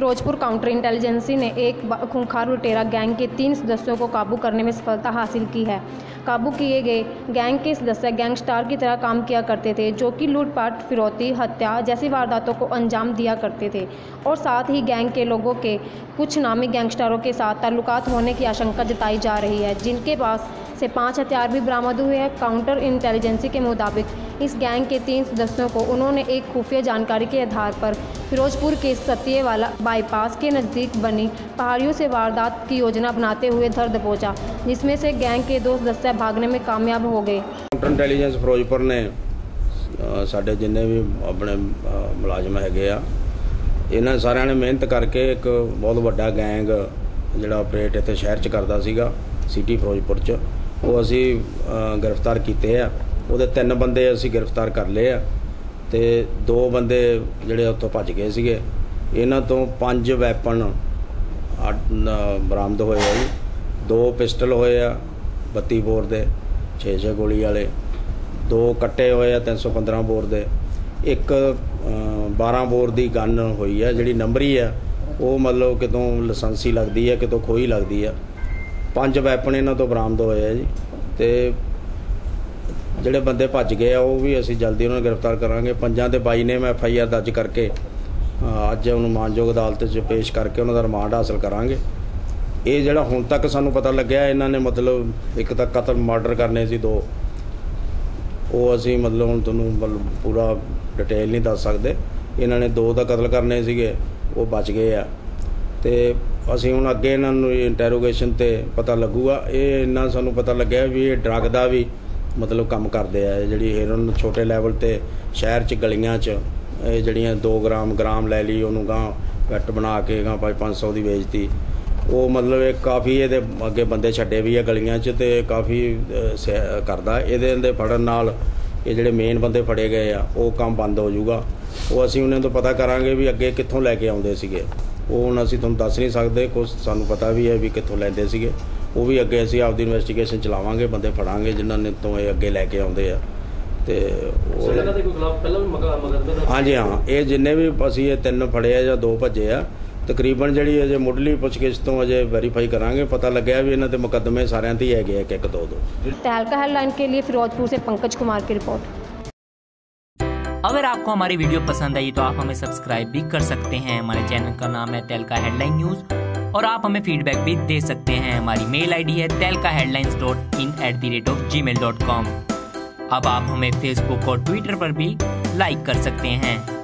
Firozpur counter intelligence ने एक खूंखार लुटेरा गैंग के 3 सदस्यों को काबू करने में सफलता हासिल की है। काबू किए गए गैंग के सदस्य गैंगस्टर की तरह काम किया करते थे, जो कि लूटपाट, फिरौती, हत्या जैसी वारदातों को अंजाम दिया करते थे और साथ ही गैंग के लोगों के कुछ नामी गैंगस्टरों के साथ ताल्लुकात होने की आशंका जताई जा रही है, जिनके पास से 5 हथियार भी बरामद हुए हैं। काउंटर इंटेलिजेंसी के मुताबिक इस गैंग के 3 सदस्यों को उन्होंने एक खुफिया जानकारी के आधार पर फिरोजपुर के सतियेवाला बाईपास के नज़दीक बनी पहाड़ियों से वारदात की योजना बनाते हुए धर दबोचा, जिसमें से गैंग के 2 सदस्य भागने में कामयाब हो गए। काउंटर इंटेलिजेंस फिरोजपुर ने साढ़े जिन्ने भी अपने मुलाजम हैगे आ, इन्हां सारिਆਂ ने मेहनत करके एक बहुत बड़ा गैंग जिहड़ा ऑपरेट इत्थे शहर च करदा सीगा सिटी फिरोजपुर च, वो असी गिरफ्तार किए आ। ਉਹਦੇ 3 ਬੰਦੇ ਅਸੀਂ गिरफ्तार कर ਲਏ ਆ ਤੇ 2 ਬੰਦੇ ਜਿਹੜੇ ਉੱਥੋਂ ਭੱਜ ਗਏ ਸੀਗੇ। ਇਹਨਾਂ ਤੋਂ 5 ਵੈਪਨ ਬਰਾਮਦ ਹੋਏ ਆ ਜੀ। 2 ਪਿਸਟਲ ਹੋਏ ਆ 32 ਬੋਰ ਦੇ 6 ਗੋਲੀ ਵਾਲੇ, 2 ਕੱਟੇ ਹੋਏ ਆ 315 ਬੋਰ ਦੇ, ਇੱਕ 12 ਬੋਰ ਦੀ ਗਨ ਹੋਈ ਆ ਜਿਹੜੀ ਨੰਬਰੀ ਆ, ਉਹ ਮਤਲਬ ਕਿਤੋਂ ਲਾਇਸੈਂਸੀ ਲੱਗਦੀ ਆ, ਕਿਤੋਂ ਖੋਈ ਲੱਗਦੀ ਆ। 5 ਵੈਪਨ ਇਹਨਾਂ ਤੋਂ ਬਰਾਮਦ ਹੋਏ ਆ ਜੀ। ਤੇ ਜਿਹੜੇ ਬੰਦੇ ਭੱਜ ਗਏ ਆ ਉਹ ਵੀ ਅਸੀਂ ਜਲਦੀ ਉਹਨਾਂ ਨੂੰ ਗ੍ਰਿਫਤਾਰ ਕਰਾਂਗੇ। 5 ਤੇ 22 ਨੇ ਮੈਂ FIR ਦਰਜ ਕਰਕੇ ਅੱਜ ਉਹਨੂੰ ਮਾਨਯੋਗ ਅਦਾਲਤ 'ਚ ਪੇਸ਼ ਕਰਕੇ ਉਹਨਾਂ ਦਾ ਰਿਮਾਂਡ ਹਾਸਲ ਕਰਾਂਗੇ। ਇਹ ਜਿਹੜਾ ਹੁਣ ਤੱਕ ਸਾਨੂੰ ਪਤਾ ਲੱਗਿਆ, ਇਹਨਾਂ ਨੇ ਮਤਲਬ ਇੱਕ ਤਾਂ ਕਤਲ ਮਰਡਰ ਕਰਨੇ ਸੀ 2, ਉਹ ਅਸੀਂ ਮਤਲਬ ਹੁਣ ਤੁਹਾਨੂੰ ਪੂਰਾ ਡਿਟੇਲ ਨਹੀਂ ਦੱਸ ਸਕਦੇ। ਇਹਨਾਂ ਨੇ 2 ਦਾ ਕਤਲ ਕਰਨੇ ਸੀਗੇ, ਉਹ ਬਚ ਗਏ ਆ। ਤੇ ਅਸੀਂ ਹੁਣ ਅੱਗੇ ਇਹਨਾਂ ਨੂੰ ਇੰਟਰੋਗੇਸ਼ਨ ਤੇ ਪਤਾ ਲੱਗੂਗਾ। ਇਹ ਇੰਨਾ ਸਾਨੂੰ ਪਤਾ ਲੱਗਿਆ ਵੀ ਇਹ ਡਰੱਗ ਦਾ ਵੀ मतलब काम करते हैं, जी हेरोइन छोटे लैवल ते शहर च गलियां च ये जड़ियाँ 2 ग्राम लै ली, उन्होंने गांह पैट बना के गांह 500 की बेचती। वो मतलब एक काफ़ी ये अगे बंदे छड्डे भी है गलियां च, ते काफ़ी करदा। ये फड़न नाल ये जेडे मेन बंदे फड़े गए आ, वो काम बंद हो जाऊगा। वो असीं उन्हें तो पता करांगे भी अगे कित्थों लैके आउंदे सीगे। वो हुण असीं तुहानूं दस नहीं सकते, कुछ सानूं पता भी है भी कित्थों लैंदे सीगे। वो भी अगे असीं आपदी इन्वेस्टिगेशन चलावांगे, बंदे फड़ांगे जिन्हां ने तो ये अगे लैके आउंदे आ। ते हाँ जी हाँ, ये जिन्ने भी असीं ये 3 फड़े आ जां 2 भज्जे आ, तकरीबन जी अजे मुढ़ली पुछगिछ तो अजे वेरीफाई करांगे। पता लग्या भी इन्हां दे मुकदमे सारियां ते ही हैगे 1-1 2-2। तहलका हेडलाइन के लिए फिरोजपुर से पंकज कुमार की रिपोर्ट। अगर आपको हमारी वीडियो पसंद आई तो आप हमें सब्सक्राइब भी कर सकते हैं। हमारे चैनल का नाम है तहलका हेडलाइन न्यूज़ और आप हमें फीडबैक भी दे सकते हैं। हमारी मेल आईडी है tehlkaheadlines.in@gmail.com। अब आप हमें फेसबुक और ट्विटर पर भी लाइक कर सकते हैं।